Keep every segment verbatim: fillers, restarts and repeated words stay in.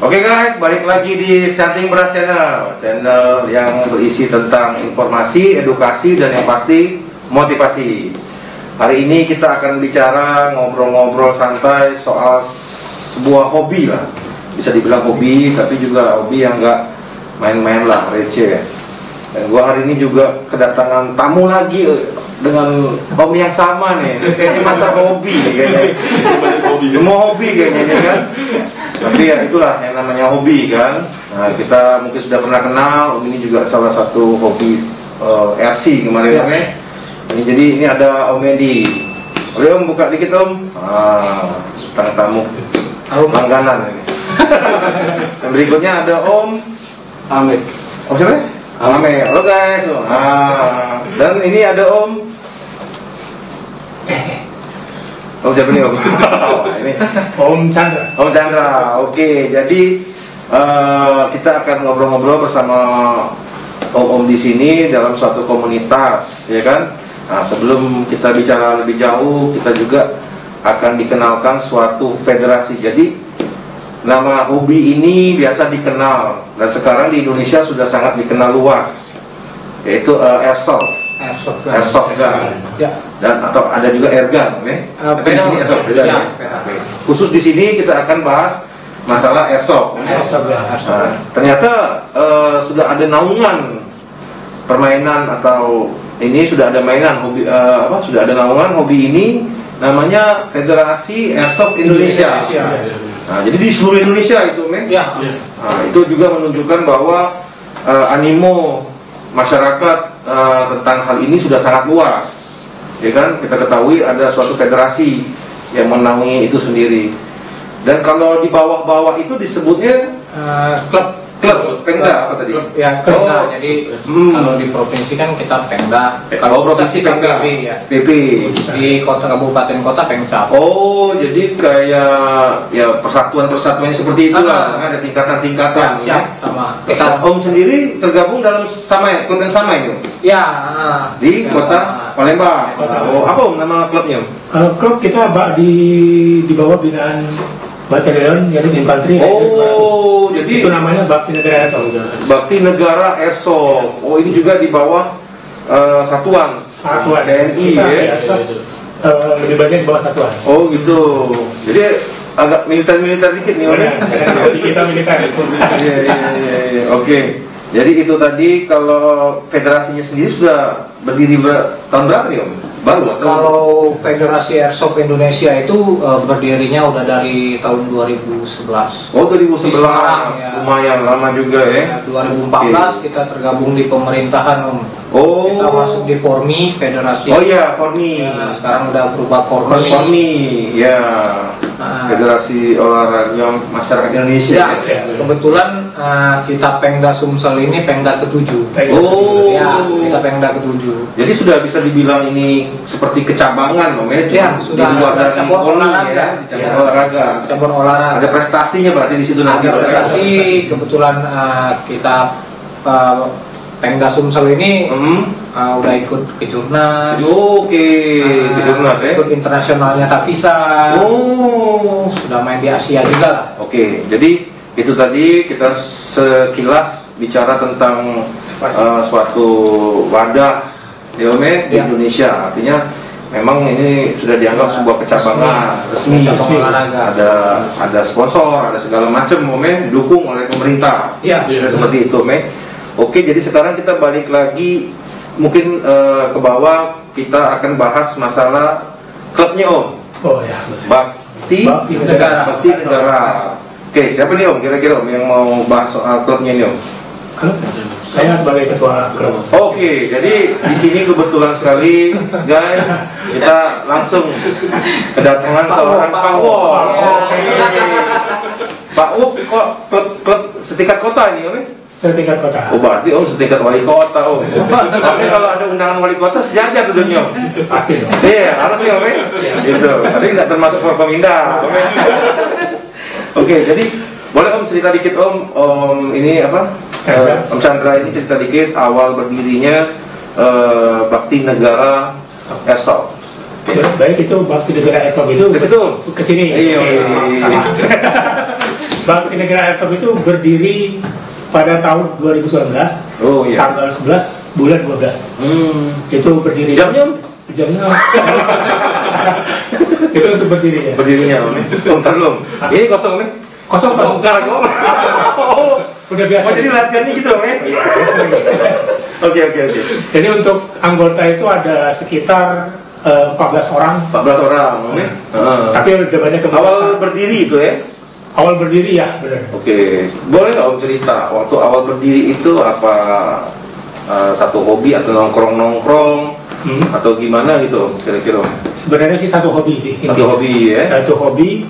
Oke guys, balik lagi di Setting Beras Channel, channel yang berisi tentang informasi, edukasi, dan yang pasti motivasi. Hari ini kita akan bicara ngobrol-ngobrol santai soal sebuah hobi lah. Bisa dibilang hobi, tapi juga hobi yang nggak main-main lah, receh. Dan gua hari ini juga kedatangan tamu lagi dengan om yang sama nih. Kayaknya masa hobi kayaknya. Semua hobi kayaknya kan. Tapi ya itulah yang namanya hobi kan. Nah, kita mungkin sudah pernah kenal. Om ini juga salah satu hobi uh, R C kemarin ya. Om. Ini jadi ini ada Om Edi. Boleh Om buka dikit Om. Ah, tang tamu. Langganan ini. Dan berikutnya ada Om Amek. Om siapa? Amek. Halo guys. Ah, dan ini ada Om Om siapa nih Om? Oh, ini Om Chandra. Om Chandra. Oke, jadi uh, kita akan ngobrol-ngobrol bersama Om-om di sini dalam suatu komunitas, ya kan? Nah, sebelum kita bicara lebih jauh, kita juga akan dikenalkan suatu federasi. Jadi nama hobi ini biasa dikenal dan sekarang di Indonesia sudah sangat dikenal luas, yaitu uh, airsoft. Airsoft gun. Airsoft gun. Ya. Dan atau ada juga airgun, okay? Uh, Tapi di sini airsoft beda ya. Okay. Khusus di sini kita akan bahas masalah airsoft. Airsoft gun. Nah, ternyata uh, sudah ada naungan permainan atau ini sudah ada mainan hobi uh, apa? Sudah ada naungan hobi ini namanya Federasi Airsoft Indonesia. Indonesia. Nah, jadi di seluruh Indonesia itu, men. Ya. Nah, itu juga menunjukkan bahwa uh, animo masyarakat uh, tentang hal ini sudah sangat luas, ya kan? Kita ketahui ada suatu federasi yang menaungi itu sendiri. Dan kalau di bawah-bawah itu disebutnya Uh, klub. klub, Pemda apa tadi? Klub, ya, Pemda. Oh. Jadi Hmm. kalau di provinsi kan kita Pemda. Kalau provinsi Pemda, P P ya. P P. Di kota kabupaten kota Pemda. Oh, jadi kayak ya persatuan-persatuan seperti itulah, Ah. ada tingkatan-tingkatan. Ya, siap sama. Kita Om sendiri tergabung dalam sama ya, klub yang sama itu Ya. di ya, kota Palembang. Kota. Oh, apa Om nama klubnya? Uh, klub kita bak di di bawah binaan batalion yaitu infanteri. Oh, jadi itu namanya Bakti Negara Airsoft. Bakti Negara Airsoft. Oh, ini juga di bawah uh, satuan Satuan T N I Kita ya. di Airsoft, uh, lebih banyak di bawah satuan. Oh, gitu. Jadi agak militer-militer dikit nih, Om. Benar, benar. Jadi kita militer. Iya, iya, iya, iya. Oke. Jadi itu tadi kalau federasinya sendiri sudah berdiri ber tahun berapa nih Om? Baru atau? Kalau Federasi Airsoft Indonesia itu uh, berdirinya udah dari tahun dua ribu sebelas. Oh, dua ribu Di sebelas. Semarang, ya. Lumayan lama juga ya. Ya, dua ribu empat belas Oke. kita tergabung di pemerintahan Om. Oh. Kita masuk di Formi Federasi. Oh iya, Formi. Ya, sekarang udah berubah Formi. Formi, ya. Nah. Federasi Olahraga Masyarakat Indonesia. Ya, Ya. kebetulan uh, kita Pemda Sumsel ini Pemda ketujuh. Oh. Ya, kita Pemda ketujuh. Jadi sudah bisa dibilang ini seperti kecabangan, Om ya? Ya, Di sudah luar sudah dari cabur Formi, olahraga. ya, di cabur Ya, olahraga. cabur olahraga. Ada prestasinya berarti di situ nanti. Ada Pak, ya? prestasi, kebetulan uh, kita uh, Pemda Sumsel ini Hmm. uh, udah ikut kejurnas. Oke, uh, kejurnas ya. ikut internasionalnya Tavisa. Oh. Sudah main di Asia juga. Oke, jadi itu tadi kita sekilas bicara tentang uh, suatu wadah ya, Om, ya, di Ya. Indonesia. Artinya memang ini sudah dianggap sebuah kecabangan resmi. Cabang olahraga. Ada ada sponsor, ada segala macam, Om, ya, didukung oleh pemerintah. Ya. Ya, seperti itu, Om, ya. Oke, jadi sekarang kita balik lagi mungkin uh, ke bawah, kita akan bahas masalah klubnya, Om. Oh ya. Bakti Bakti Negara. Bakti Negara. Oke, siapa nih Om? Kira-kira Om yang mau bahas soal klubnya nih Om? Klub? Saya sebagai ketua klub. Oke, jadi di sini kebetulan sekali, guys, kita langsung kedatangan Pak seorang Wok, Pak Pak Wok. Wok. Ya. Oke. Pak Wok kok klub, klub setingkat kota ini Om? ya? Setingkat kota. Oh, berarti Om setingkat wali kota Om. Tapi kalau ada undangan wali kota sejajar duduknya Om. Pasti dong. Iya, harusnya Om. ya? Gitu. Tapi nggak termasuk Forkominda. Om. ya? Oke, jadi boleh Om cerita dikit Om, Om ini apa? Chandra. Eh, Om Chandra ini cerita dikit awal berdirinya eh, Bakti Negara Airsoft. Oke. Baik, itu Bakti Negara Airsoft itu Ke situ? ke sini. Iya. Oke, salah. Bakti Negara Airsoft itu berdiri pada tahun dua ribu sembilan belas, Oh iya. tanggal sebelas bulan dua belas. Hmm. Itu berdiri. Jamnya? Jamnya. Itu untuk berdirinya. Berdirinya Om. Oh, ntar belum. Ini kosong nih. Kosong kosong. Bongkar Om. Oh. Udah biasa. Oh, jadi latihannya gitu Om. Iya, biasa. Oke oke oke. Jadi untuk anggota itu ada sekitar eh, empat belas orang. empat belas orang Om. Heeh. Tapi udah banyak kembali. Awal berdiri itu ya. Awal berdiri ya, benar. Oke, boleh nggak Om cerita waktu awal berdiri itu apa uh, satu hobi atau nongkrong-nongkrong Hmm. atau gimana gitu Om, kira-kira Om? Sebenarnya sih satu hobi sih. Satu intinya. hobi ya? Satu hobi.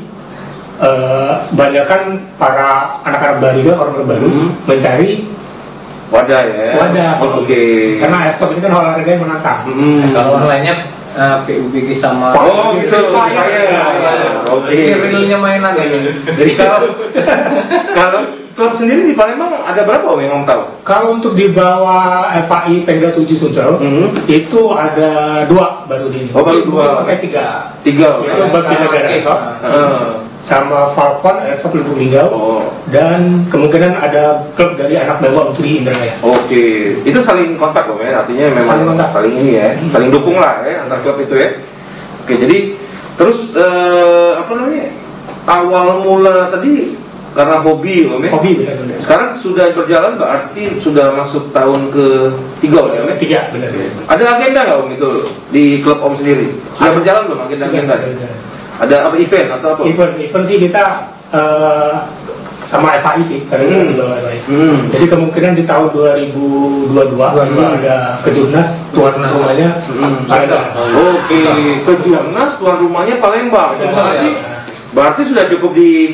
Eh, banyak kan para anak-anak baru juga orang baru Hmm. mencari Wadah ya? wadah. Oh, gitu. Oke. Karena airsoft ini kan olahraga yang menantang. Hmm. Kalau online-nya eh, P U B G sama Oh gitu, Fire. Fire. Oke. Ini realnya mainan ya. Jadi kalau kalau klub sendiri di Palembang ada berapa Om yang Om tahu? Kalau untuk di bawah F A I Pemda tujuh Sumsel Hmm. itu ada dua baru di ini. Oh, baru Mungkin- dua. mungkin pakai tiga. Tiga Om ya? Itu Bakti Sama Negara Oke. Airsoft Heeh. sama Falcon Airsoft Lubuk Linggau Oh. dan kemungkinan ada klub dari anak bawah Unsri Indralaya. Oke, itu saling kontak Om ya, artinya memang Saling kontak. saling ini ya, saling dukung lah ya antar klub itu ya. Oke, jadi terus eh, apa namanya awal mula tadi karena hobi Om ya. Hobi benar-benar. Sekarang sudah berjalan berarti sudah masuk tahun ke tiga Om ya. Om, ya? Tiga benar. Ada agenda nggak Om itu di klub Om sendiri? Sudah Ada. berjalan belum agenda-agenda? Ada apa event atau apa? Event event sih kita eh, sama F A I sih karena kita Hmm. di bawah F A I. Hmm. Jadi kemungkinan di tahun dua ribu dua puluh dua dua ribu dua puluh dua. ada kejurnas tuan Kejurnas. rumahnya Hmm. Palembang. Oke, kejurnas tuan rumahnya Palembang. Palembang, Berarti, ya. berarti sudah cukup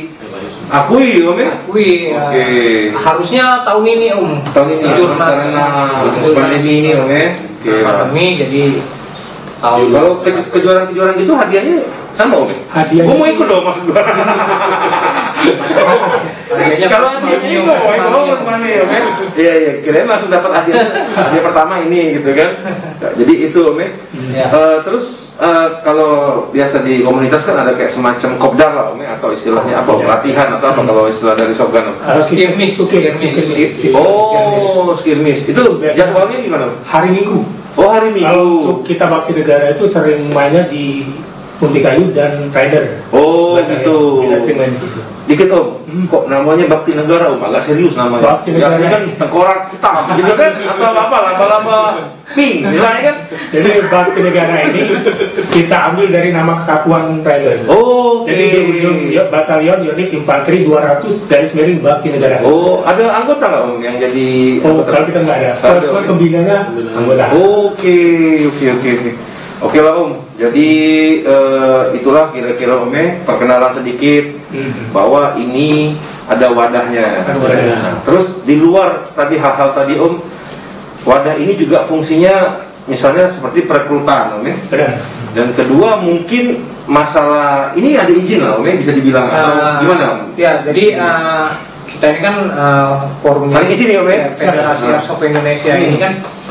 diakui Om ya? Akui ya. Oke. Harusnya tahun ini Om. Tahun ini Jurnas. karena Jurnas. pandemi ini Om ya. Oke. Pandemi jadi tahun. Kalau ke- kejuaraan-kejuaraan gitu hadiahnya sama Om ya? Hadiahnya Gua mau sih- ikut dong maksud gua. Hadiahnya Kalau plus hadiahnya ini money, gua mau plus ikut money. Mas Mani Om ya. Iya iya, kirain langsung dapat hadiah. Hadiah pertama ini gitu kan. Nah, jadi itu Om ya. Ya. Eh, terus eh, kalau biasa di komunitas kan ada kayak semacam kopdar lah Om ya, atau istilahnya apa Om? Latihan atau apa kalau istilah dari Shotgun Om? Eh, Skirmish, skirmish, skirmish. skirmish. Oh, skirmish. Itu jadwalnya gimana Om? Hari Minggu. Oh, hari Kalau untuk Minggu. kita Bakti Negara itu sering mainnya di Punti Kayu dan Rider. Oh, Rider, gitu. Kita sering main di situ. Dikit Om, Hmm. kok namanya Bakti Negara Om? Agak serius namanya. Bakti Negara. Biasanya kan tengkorak hitam gitu kan? Atau apa, laba-laba pink misalnya kan? Jadi Bakti Negara ini kita ambil dari nama kesatuan Rider. Oh, oke. Jadi di ujung ya, batalion unit infanteri dua ratus garis miring Bakti Negara. Oh, ada anggota nggak Om yang jadi Oh, anggota? kalau kita nggak ada. Nggak ada, Kalau Om. pembinanya anggota. Oke, oke, oke, oke. Oke lah Om. Jadi eh, itulah kira-kira Om ya, perkenalan sedikit Hmm. bahwa ini ada wadahnya. Ada wadahnya. Nah, terus di luar tadi hal-hal tadi Om, wadah ini juga fungsinya misalnya seperti perekrutan Om ya. Benar. Dan kedua mungkin masalah ini ada izin lah Om ya, bisa dibilang atau Eh, gimana Om? Ya, jadi eh, kita ini kan eh, forum Saling isi nih, Om, ya? Federasi Siap. Airsoft Indonesia Hmm. ini kan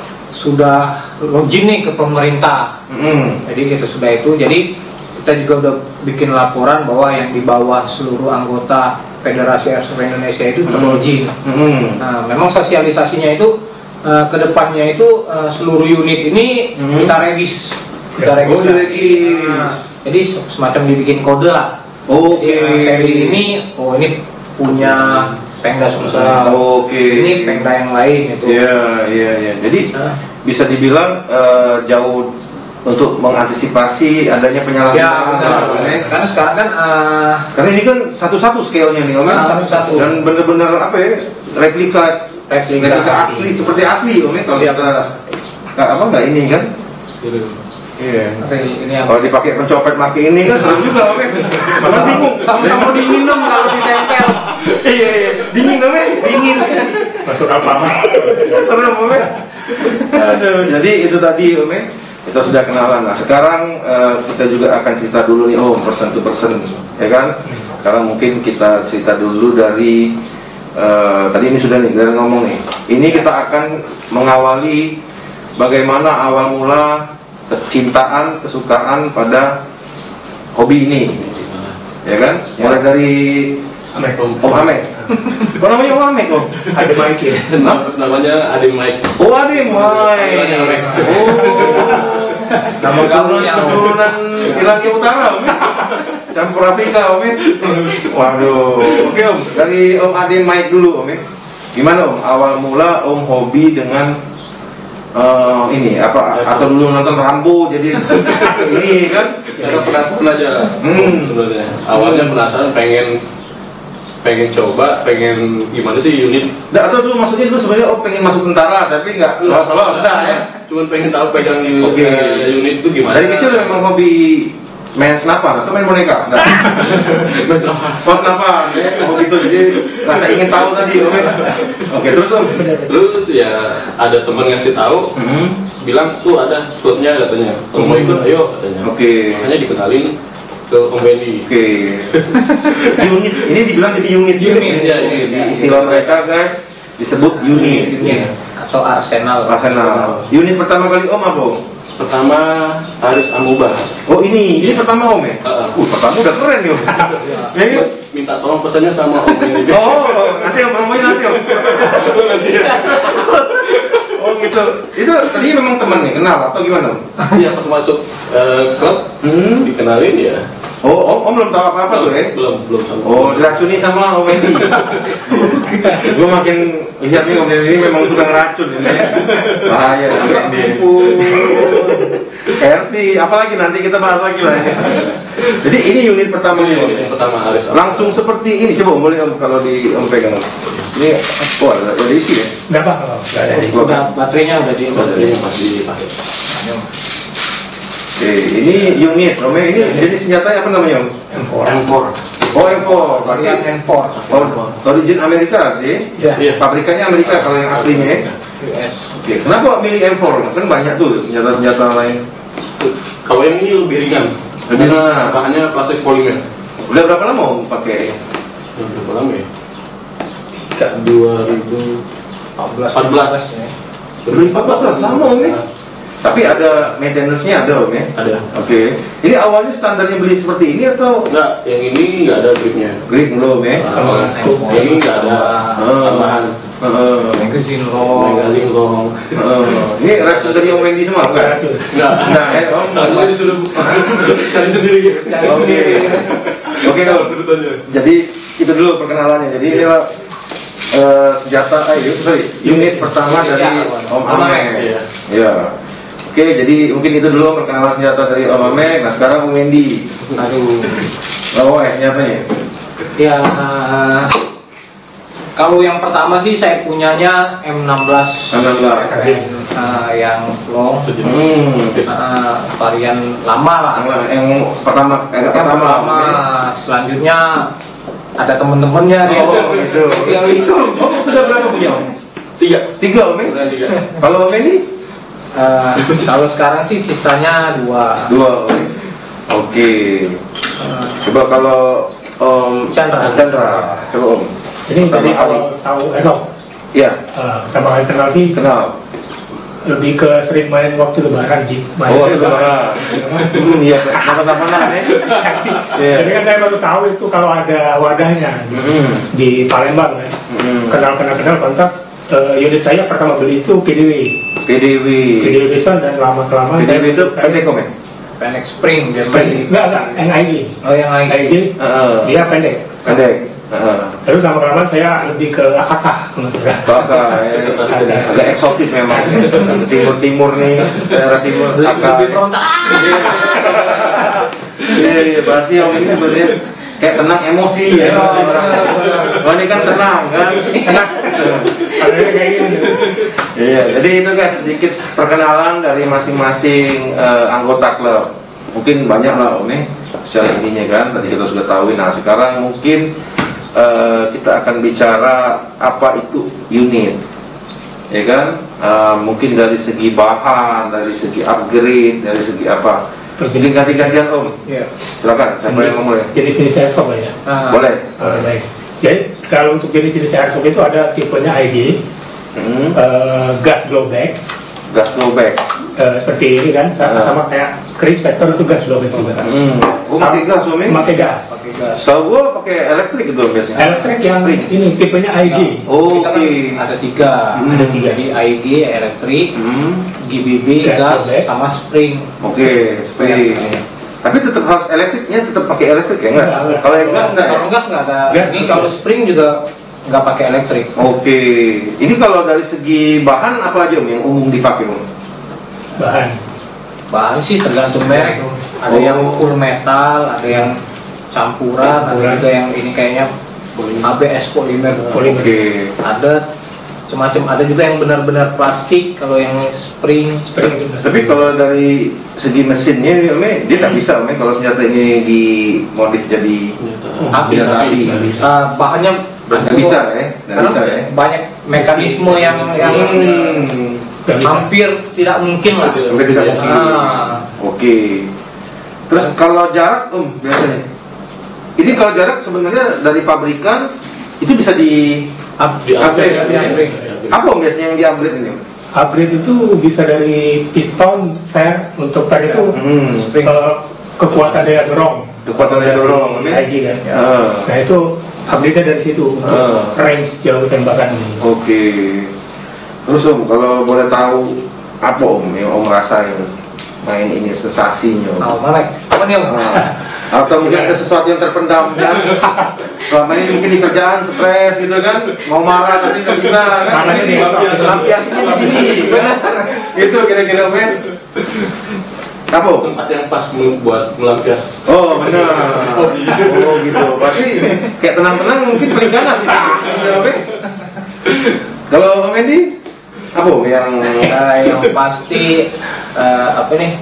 sudah login nih ke pemerintah. Hmm. Jadi kita sudah itu, jadi kita juga udah bikin laporan bahwa yang di bawah seluruh anggota Federasi Airsoft Indonesia itu terlogin. Hmm. Nah, memang sosialisasinya itu eh, ke depannya itu eh, seluruh unit ini Hmm. kita regis, kita Ya. Oh, registrasi. diregis. Nah, jadi se- semacam dibikin kode lah. Oke. Jadi, eh, seri ini, oh ini punya Pemda Sumsel. Oke. Ini Pemda yang lain itu. Iya, iya, iya. Jadi Nah, bisa dibilang eh, jauh untuk mengantisipasi adanya ya penyalahgunaan. benar. Om, ya. Karena sekarang kan eh, Karena ini kan satu-satu scale-nya nih Om. ya. Satu-satu. Dan benar-benar apa ya? Replika replika replika asli seperti asli Om ya, kalau Iya. kita nggak apa nggak ini kan? Iya. ini yang Kalau dipakai pencopet maki ini kan seru juga Om ya. Masa bingung. sama-sama dingin dong kalau ditempel. Iya, iya. Dingin Om ya, dingin. Masuk apa? Seru Om ya. Aduh, jadi itu tadi Om ya. Kita sudah kenalan. Nah, sekarang eh, kita juga akan cerita dulu nih Om, person to person, ya kan? Sekarang mungkin kita cerita dulu dari eh, tadi ini sudah nih kita ngomong nih. Ini kita akan mengawali bagaimana awal mula kecintaan, kesukaan pada hobi ini, ya kan? Mulai dari Amek. Om Amek. Kok namanya Om Amek Om? Ada Mike ya. Namanya Ade Mike. Oh Ade Mike. Oh. Nama keturunan keturunan Irlandia Utara Om. Campur Afrika Om. Waduh. Oke Om, dari Om Ade Mike dulu Om. Gimana Om? Awal mula Om hobi dengan uh, ini apa? Atau dulu nonton Rambo jadi ini kan? Saya penasaran aja. Hmm. Sebenarnya. Awalnya penasaran, pengen pengen coba, pengen gimana sih unit. Nggak, atau dulu maksudnya dulu sebenarnya oh pengen masuk tentara tapi nggak lolos lolos enggak ya? Cuman pengen tahu pegang unit, Oke. uh, unit itu gimana. Dari kecil memang hobi main senapan atau main boneka? Nggak. Oh senapan ya, hobi itu jadi rasa ingin tahu tadi oke. Oke terus Om. Terus ya ada teman ngasih tahu, Hmm. bilang tuh ada klubnya katanya. Kalau mau ikut ayo katanya. Oke. Makanya dikenalin ke Om Wendy. Oke. Unit ini dibilang jadi unit. Unit, ya. unit. Di istilah mereka guys disebut unit. Iya. Atau Arsenal. Arsenal. Unit pertama kali Om apa Om? Pertama Haris Amubah. Oh ini, ini pertama Om ya? Heeh. Uh, pertama udah keren nih Om. Ya, yuk. Minta tolong pesannya sama Om Wendy. Oh, nanti Om promoin nanti Om. Oh gitu. Itu tadi memang teman nih, kenal atau gimana Om? Iya pas masuk eh, klub Hmm. dikenalin ya. Oh, Om, Om belum tahu apa-apa tuh ya? Belum, belum sama. Oh, diracuni sama Om Wendy. Gue makin lihat nih Om Wendy ini memang tukang racun ini ya. Bahaya Om Wendy. R C, apalagi nanti kita bahas lagi lah ya. Jadi ini unit pertama nih Om. Yang pertama Haris Amubah. Langsung seperti ini, coba Om boleh Om kalau di Om pegang. Ini, oh ada, ada isi ya? Nggak apa kalau nggak ada. Udah baterainya udah di. Baterainya masih dipakai. Oke, ini unit, Om. Ini jenis senjata apa namanya Om? M empat. M empat. Oh, M empat. Berarti Varian handphone. oh, origin Amerika, berarti? Ya. Iya. Pabrikannya Amerika kalau yang aslinya ya? U S. Oke, kenapa milih M empat? Kan banyak tuh senjata-senjata lain. Kalau yang ini lebih ringan. Lebih Karena ringan. bahannya plastik polimer. Udah berapa lama Om pakai? Yang berapa lama ya? dua ribu empat belas. empat belas. ya. dua ribu empat belas, lama Om ya? Tapi ada maintenance-nya ada Om ya? Ada. Oke. Ini awalnya standarnya beli seperti ini atau Enggak, yang ini enggak ada gripnya. grip belum ya? Sama scoop. Yang ini enggak ada tambahan. Heeh. Magazine roll. Magazine long. Heeh. Ini racun dari Om Wendy semua Nggak bukan? racun. Enggak. Nah, ya Om. Soalnya disuruh cari sendiri. Cari Oke. sendiri. Oke Om. Jadi itu dulu perkenalannya. Jadi ini lah eh, senjata, ayo sorry, unit pertama dari Om Amek. Iya. Ya. Oke, jadi mungkin itu dulu perkenalan senjata dari Om Amek. Nah sekarang Om Wendy. Aduh. Oh, eh senjatanya. Ya, kalau yang pertama sih saya punyanya M enam belas. enam belas. Eh, yang long, Hmm. eh, varian lama lah. Yang, yang pertama, yang Yang pertama. pertama, selanjutnya ada temen-temennya dia. Oh, gitu. Yang itu. Om sudah berapa punya Om? Tiga. Tiga Om ya? Udah tiga. Kalau Om Wendy? Eh, kalau sekarang sih sisanya dua. Dua. Om. Oke. Eh, Coba kalau Om Chandra. Chandra, coba Om. Ini Pertama tadi kali. kalau tahu Enok, Iya, eh, pertama kali kenal sih kenal. lebih ke sering main waktu lebaran sih. Main Oh, lebaran. Hmm, iya, sama-sama ya. Iya. Jadi kan saya baru tahu itu kalau ada wadahnya di, Hmm. di Palembang kan. Hmm. Kenal kenal kenal kontak. eh, unit saya pertama beli itu P D W, P D W. P D W Vision, dan lama kelamaan P D W itu pendek Om ya? Pendek spring dia Pendek, enggak enggak, N I G. Oh yang N I lain. G Heeh. dia pendek. Pendek. Heeh. Terus lama kelamaan saya lebih ke A K K kalau tidak. Bakal ya. Agak eksotis memang. Timur-timur nih, daerah timur. Lebih Akal. lebih frontal. Iya, iya, berarti Om ini sebenarnya kayak tenang emosi ya. Emosi Oh, ini kan tenang kan? Tenang. Adanya kayak gini. Iya, jadi itu guys sedikit perkenalan dari masing-masing eh, anggota klub. Mungkin banyak lah Om nih secara intinya kan. Tadi kita sudah tahu. Nah sekarang mungkin eh, kita akan bicara apa itu unit, ya kan? Eh, mungkin dari segi bahan, dari segi upgrade, dari segi apa? Jadi ganti-gantian Om. Iya. Silakan. Siapa yang ngomong ya? Jenis-jenis airsoft lah ya. Ah, Boleh. Oke, baik. Jadi kalau untuk jenis-jenis airsoft itu ada tipenya I G, Hmm. eh, gas blowback, gas blowback. Eh, seperti ini kan, sama, sama kayak Chris Vector itu gas blowback juga. Hmm. Oh, pakai gas, Om? Pakai gas. Pakai gas. Setahu gua pakai elektrik itu biasanya. Elektrik yang Spring. ini tipenya I G. Oh, Kita oke. kan ada tiga, Hmm. ada tiga di I G, elektrik, Hmm. G B B, Gas gas, blowback. sama spring. Oke, spring. Tapi tetap harus elektriknya tetap pakai elektrik ya enggak? Enggak. Kalau yang gas enggak ya? Kalau gas nggak ada. Gas Ini betul. kalau spring juga nggak pakai elektrik. Oke. Ini kalau dari segi bahan apa aja Om yang umum dipakai Om? Bahan. Bahan sih tergantung merek. Om. Ada Oh. yang full metal, ada yang campuran, ada Campuran. juga yang ini kayaknya A B S polymer. Polymer. Oke. Ada semacam, ada juga yang benar-benar plastik. Kalau yang spring, Spring juga. Tapi kalau dari segi mesinnya nih, Om, dia nggak bisa Om, kalau senjata ini dimodif jadi api. senjata api. Uh, bahannya Nggak bisa ya? Nggak Karena bisa ya? banyak mekanisme yang yang Hmm. Nggak bisa. hampir tidak mungkin lah. Hampir tidak mungkin. Ah. Oke. Terus kalau jarak Om biasanya? Ini kalau jarak sebenarnya dari pabrikan itu bisa di Up, Di upgrade. upgrade, di upgrade. Apa Om biasanya yang di upgrade ini? Om? Upgrade itu bisa dari piston, fair. Untuk fair itu Hmm. Spring. eh, kekuatan daya dorong. Kekuatan daya dorong, Om, ya? I G kan. Ah. Nah itu upgrade dari situ untuk Ah. range jauh tembakan. Oke. Terus Om, kalau boleh tahu apa Om yang Om rasain main ini sensasinya Om? Nah, mana? Apa nih Om? Ah. Atau mungkin ada sesuatu yang terpendam kan? Selama ini mungkin di kerjaan stres gitu kan, mau marah tapi nggak bisa kan? Marahnya di Lampiasnya di sini, benar? Itu kira-kira Om ya? Apa Om? Tempat yang pas buat melampias. Oh benar. Oh gitu. Berarti kayak tenang-tenang mungkin paling ganas itu. Gitu, Om, ya? Kalau Om Andy, apa Om yang Eh, yang pasti eh, apa nih?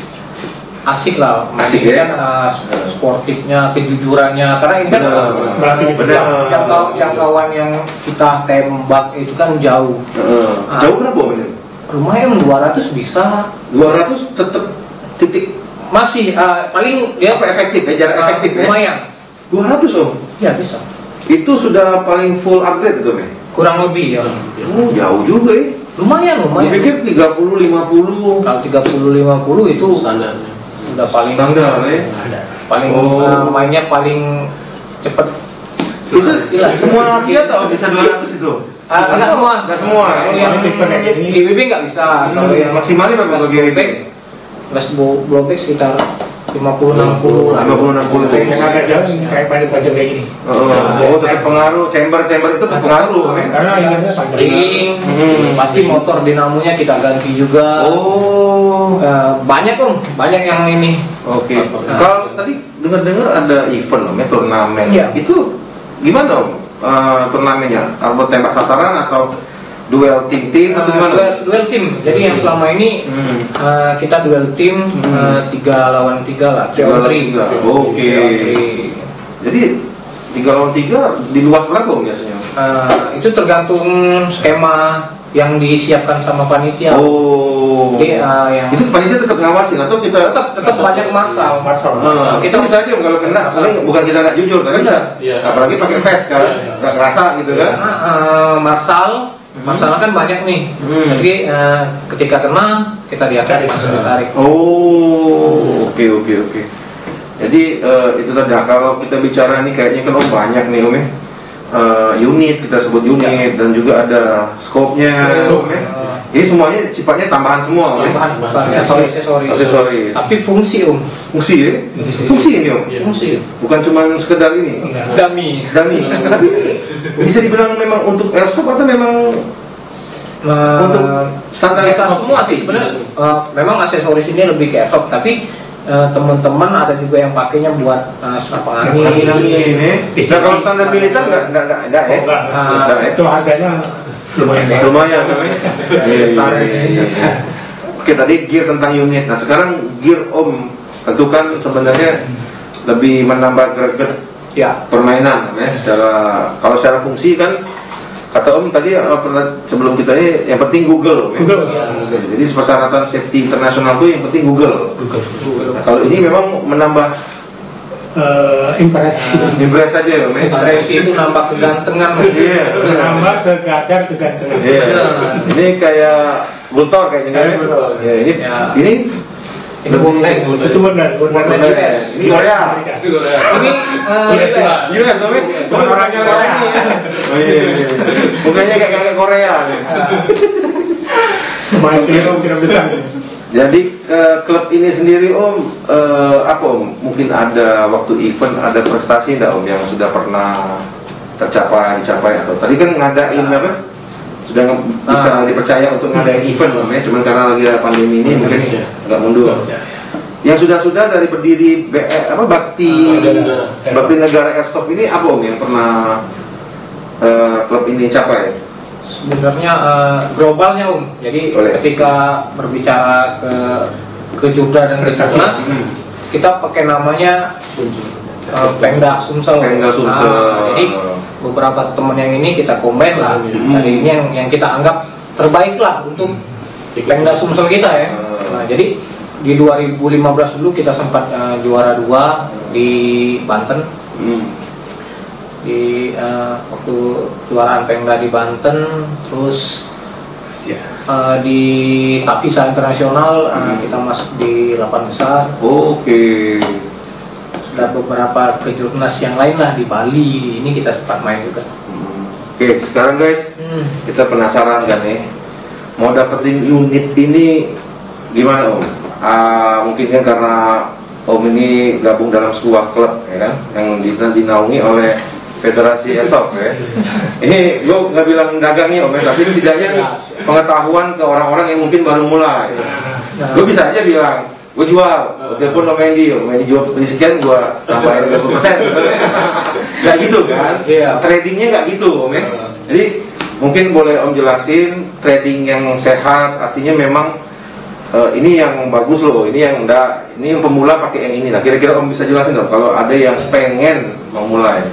Asik lah. Asik, Ini ya? kan eh, sportifnya, kejujurannya. Karena ini kan Benar. Melatih Benar. jangkau jangkauan yang kita tembak itu kan jauh. Eh, jauh berapa Om ini? Lumayan dua ratus bisa. dua ratus tetap titik Masih eh, paling dia apa efektif ya, jarak eh, efektif ya? lumayan. dua ratus Om. Ya bisa. Itu sudah paling full upgrade itu Om. Kurang lebih ya. Oh, jauh juga ya. Lumayan, Gue lumayan. pikir tiga puluh lima puluh Kalau tiga puluh lima puluh itu Standarnya. udah paling standar ya. paling Oh. eh, mainnya paling cepet. Itu semua senjata Om bisa dua ratus itu. Ah, enggak semua. Enggak semua. Kalau ya? yang tipe kayak gini. G B B nggak bisa. Kalau Hmm, yang maksimalnya berapa gas kalau G B B? blowback, gas blow- blowback sekitar lima puluh enam puluh lah. lima puluh enam puluh. Yang agak jauh kayak panjang-panjang kayak gini. Oh, oh, tetap pengaruh, chamber-chamber itu berpengaruh ya. Karena ini kan panjang. Ring, Hmm. pasti motor dinamonya kita ganti juga. Oh, Eh, banyak Om, banyak yang ini. oke. Nah. Kalau tadi dengar-dengar ada event Om ya, turnamen. Iya. Itu gimana Om? Eh, turnamennya? Apa tembak sasaran atau duel tim-tim atau Eh, gimana? duel, duel tim. Jadi yang selama ini Hmm. eh, kita duel tim Hmm. eh, tiga lawan tiga lah. Tiga lawan Three. tiga. Oke. Three on three. Jadi tiga lawan tiga di luas berapa Om biasanya? Eh, itu tergantung skema yang disiapkan sama panitia. Oh. Jadi eh, yang Itu panitia tetap ngawasin atau kita? tetap tetap banyak marsal. Marsal. Ah, kita bisa aja Om, kalau kena, apalagi bukan kita nggak jujur, tapi bisa. Iya. Apalagi pakai vest kan, Iya, iya. nggak kerasa gitu kan? Karena eh, marsal, marsal kan banyak nih. Hmm. Jadi eh, ketika kena kita diangkat Tarik. langsung ditarik. Oh, oke oke oke. Jadi eh, itu tadi. Nah, kalau kita bicara nih kayaknya kan Om banyak nih Om ya. Eh, unit kita sebut unit dan juga ada scope-nya Om ya. Ini semuanya sifatnya tambahan semua Om ya. Tambahan, bukan Aksesoris. aksesoris. Aksesoris. Tapi fungsi Om. Fungsi ya? Fungsi ini Om. Iya. Fungsi. Bukan cuma sekedar ini. Enggak. Dummy. Dami. Tapi bisa dibilang memang untuk airsoft atau memang Eh, untuk standarisasi semua sih sebenarnya. eh, memang aksesoris ini lebih ke airsoft, tapi eh, teman-teman ada juga yang pakainya buat uh, senapan angin. angin ini. Bisa kalau standar militer nggak nggak nggak ada ya? Oh, enggak. Ah, Nggak ya? Itu harganya lumayan. Oke. Lumayan kan? Iya, iya, iya, iya. Oke tadi gear tentang unit. Nah sekarang gear Om tentu kan sebenarnya lebih menambah greget Ya, permainan ya. Secara kalau secara fungsi kan kata Om tadi eh, pernah sebelum kita ini yang penting Google Om, ya? Google. Ya, Google. Jadi persyaratan safety internasional itu yang penting Google. Nah, kalau ini memang menambah Eh, impresi. impress saja ya Om, ya? stress itu nambah kegantengan. Iya. Menambah ke gadar kegantengan. Iya. Ini kayak Bultor kayaknya. Saya kan? Bultor. Ya, ini Ya. ini Ini bootleg. Itu benar, benar. Bootleg U S. ini Korea. Itu Korea. Ini eh, U S. U S. U S tapi bukan orangnya Korea nih. Oh iya, iya, iya. Mukanya kayak kayak Korea nih. Main film film besar. Jadi eh, klub ini sendiri Om, eh, apa Om? Mungkin ada waktu event, ada prestasi enggak Om yang sudah pernah tercapai, dicapai atau tadi kan ngadain apa? Sudah nge- bisa Ah. dipercaya untuk ngadain event Om ya, cuman karena lagi ada pandemi ini mungkin nggak mundur. Yang sudah-sudah dari berdiri B, E, apa Bakti Bakti Negara. Bakti Negara Airsoft ini apa Om yang pernah eh, klub ini capai? Sebenarnya eh, globalnya Om. Jadi Boleh. ketika berbicara ke ke Jogja dan ke Jognas, Hmm. kita pakai namanya eh, Pemda Sumsel. Pemda Sumsel. Nah, jadi beberapa teman yang ini kita combine lah. Hmm. Dari ini yang yang kita anggap terbaik lah untuk Pemda Sumsel kita ya. Hmm. Nah, jadi di dua ribu lima belas dulu kita sempat eh, juara dua di Banten. Hmm. Di eh, waktu kejuaraan Pemda di Banten, terus Ya. eh, di Tavisa Internasional eh, Hmm. kita masuk di delapan besar. Oke. Sudah beberapa kejurnas yang lain lah di Bali, ini kita sempat main juga. Hmm. Oke, sekarang guys, Hmm. kita penasaran kan nih, mau dapetin unit ini gimana Om? Ah, mungkin kan karena Om ini gabung dalam sebuah klub ya kan, yang dina- dinaungi oleh Federasi Airsoft ya. Ini gue nggak bilang dagangnya Om ya, tapi setidaknya nih pengetahuan ke orang-orang yang mungkin baru mulai. Nah, Gue bisa aja bilang, gue jual, gue telepon Om Mendy, Om Mendy jual beli sekian, gue tambahin dua puluh persen. Gak gitu kan? Iya. Tradingnya nggak gitu Om ya. Jadi mungkin boleh Om jelasin trading yang sehat, artinya memang eh, ini yang bagus loh, ini yang enggak, ini yang pemula pakai yang ini. Nah kira-kira Om bisa jelasin dong kalau ada yang pengen memulai.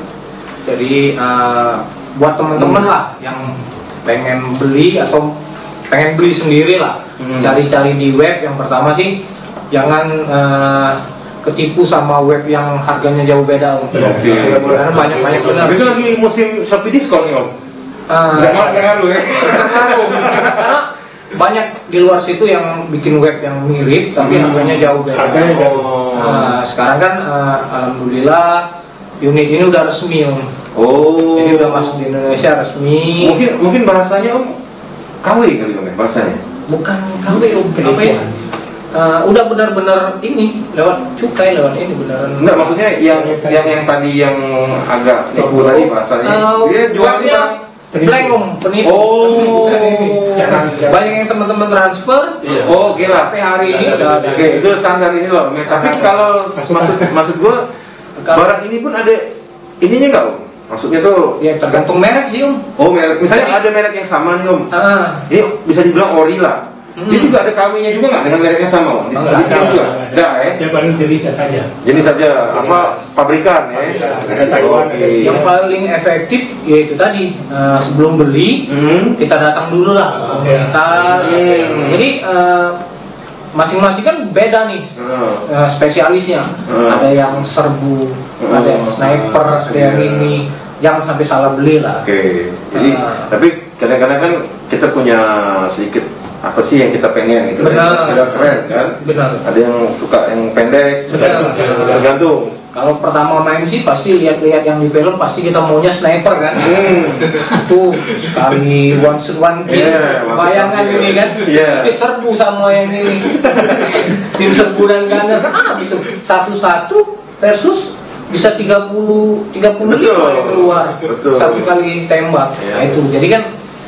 jadi eh, buat teman-teman lah yang pengen beli atau pengen beli sendiri lah, Hmm. cari-cari di web. Yang pertama sih jangan eh, ketipu sama web yang harganya jauh beda Om. Oke. Karena banyak-banyak benar. Tapi itu lagi musim Shopee diskon nih Om. Ah, Nggak nggak ngaruh ya. terpengaruh. Karena banyak di luar situ yang bikin web yang mirip tapi Hmm. harganya jauh beda. Harganya jauh. Nah, sekarang kan eh, alhamdulillah unit ini udah resmi Om. Oh. Jadi udah masuk di Indonesia resmi. Mungkin mungkin bahasanya Om K W kali Om ya bahasanya. Bukan K W Om, apa ya? Eh, udah benar-benar ini lewat cukai, lewat ini beneran. Enggak, maksudnya yang yang yang tadi yang agak nipu tadi bahasanya. Eh, Dia jual webnya bang. blank Om, penipu. Oh. Bukan ini. Jangan, jangan. Banyak yang teman-teman transfer. Iya. Oh, gila. Sampai hari ini udah ada. Oke, itu standar ini loh. Om. Tapi kalau maksud maksud gua Kalau- barang ini pun ada ininya enggak Om? Maksudnya tuh Ya tergantung merek sih Om. oh merek, misalnya Jadi- ada merek yang sama nih Om. Ah, Ini bisa dibilang ori lah. Hmm. Dia juga ada K W-nya juga nggak dengan merek yang sama Om? Di, Enggak, di tiap enggak, juga? Enggak, Enggak ya? Dia paling jenisnya saja. Jenis saja apa pabrikan ya? Pabrikan. Ada Taiwan, ada Oke. Cina. yang paling efektif yaitu tadi eh, sebelum beli Hmm. kita datang dulu lah ke komunitas. Hmm. Jadi eh, masing-masing kan beda nih Hmm. eh, spesialisnya. Hmm. Ada yang serbu, Hmm. ada yang sniper, ada yang Iya. ini. Jangan sampai salah beli lah. Oke, jadi Ah. tapi kadang-kadang kan kita punya sedikit apa sih yang kita pengen gitu, Benar. sekedar keren kan? Benar. Ada yang suka yang pendek, Benar. tergantung. Kalau pertama main sih pasti lihat-lihat yang di film pasti kita maunya sniper kan. Hmm. Tuh sekali one shot one kill. Iya, maksud Bayangkan aku, ini kan. iya. Tapi serbu sama yang ini. Tim serbu dan gunner kan ah bisa satu-satu versus bisa tiga puluh tiga puluh lima Betul. yang keluar Betul. satu kali tembak. Iya. Nah itu. Jadi kan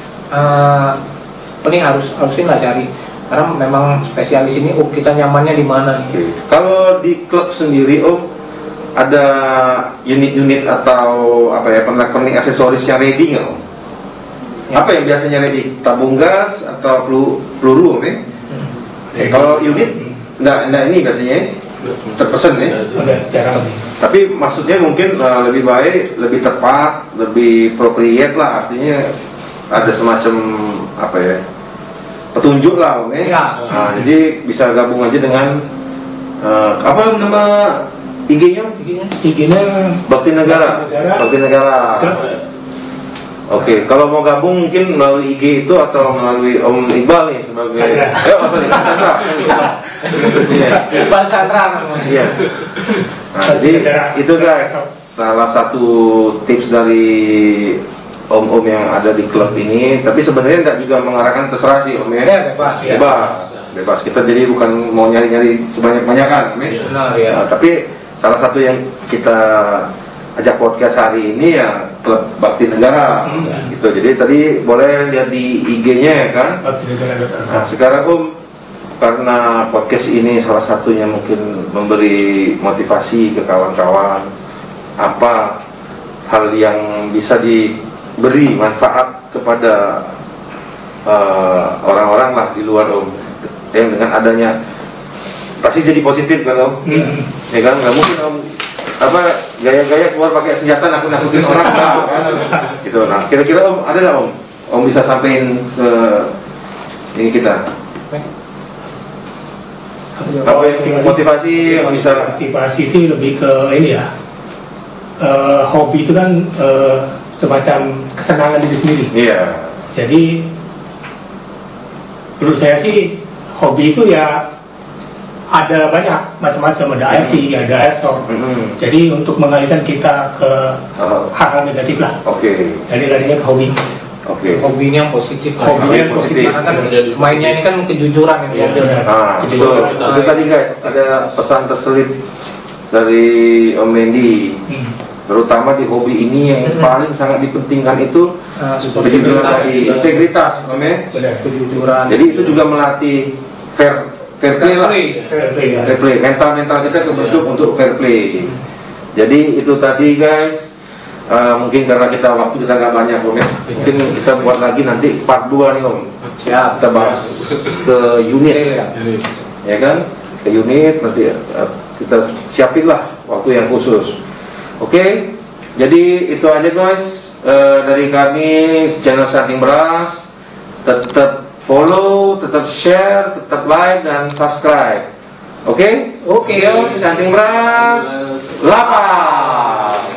eh ini harus harusin lah cari karena memang spesialis ini oh kita nyamannya di mana nih. Oke. Kalau di klub sendiri, oh ada unit-unit atau apa ya pernak-pernik aksesoris yang ready nggak? Om? Ya. Apa yang biasanya ready? Tabung gas atau peluru, peluru Om, ya? Hmm. Kalau unit nggak nggak ini biasanya terpesen ya. Udah jarang nih. Tapi maksudnya mungkin uh, lebih baik, lebih tepat, lebih appropriate lah, artinya ada semacam apa ya petunjuk lah Om, ya. Ya. Nah, jadi bisa gabung aja dengan uh, apa nama I G-nya? Begini. I G-nya Bakti Negara. Bakti Negara. Bakti Negara. Klub. Oke, kalau mau gabung mungkin melalui I G itu atau melalui Om Iqbal nih sebagai Chandra. eh oh sorry Chandra. Iya. Iqbal Chandra namanya. Iya. Nah, jadi itu guys salah satu tips dari om-om yang ada di klub ini. Tapi sebenarnya tidak juga mengarahkan terserah sih om ya. Ya, bebas, ya. Bebas, bebas. Kita jadi bukan mau nyari-nyari sebanyak-banyakan, om ya. Benar ya. Nah, tapi salah satu yang kita ajak podcast hari ini ya klub bakti negara, Hmm. gitu. Jadi tadi boleh lihat di I G-nya ya kan. Bakti negara dot org. Nah, sekarang om, karena podcast ini salah satunya mungkin memberi motivasi ke kawan-kawan, apa hal yang bisa diberi manfaat kepada uh, orang-orang lah di luar om, yang dengan adanya pasti jadi positif kan om, Hmm. ya kan nggak mungkin om apa gaya-gaya keluar pakai senjata nakut-nakutin orang lah, kan? Gitu. Nah kira-kira om ada nggak om, om bisa sampein ke ini kita? Apa yang motivasi yang bisa Motivasi sih lebih ke ini ya. Eh, hobi itu kan eh, semacam kesenangan diri sendiri. iya Jadi menurut saya sih hobi itu ya ada banyak macam-macam, ada I R C, ada airsoft. Mhm. Jadi untuk mengalihkan kita ke Oh. hal-hal negatif lah. Oke Jadi larinya ke hobi. oke Hobinya yang positif. lah. Hobinya yang positif. Karena kan mainnya ini kan kejujuran ini. Iya. mobil. nah itu itu tadi guys ada pesan terselip dari Om Mendy, Hmm. terutama di hobi ini yang paling sangat dipentingkan itu Nah, seperti seperti bilang tadi integritas om ya. Benar. kejujuran. Jadi itu juga melatih fair fair play lah. Fair play ya. Fair play, mental-mental kita kebentuk untuk fair play. Jadi itu tadi guys. Uh, mungkin karena kita waktu kita nggak banyak om ya. Mungkin kita buat lagi nanti part dua nih om. Siap. Kita bahas ke unit, Iya. ya kan? Ke unit nanti uh, kita siapin lah waktu yang khusus. Oke. Jadi itu aja guys. Uh, dari kami channel Stunting Brass. Tetap follow, tetap share, tetap like dan subscribe. Oke? Oke. Yuk, Stunting Brass. Lapas.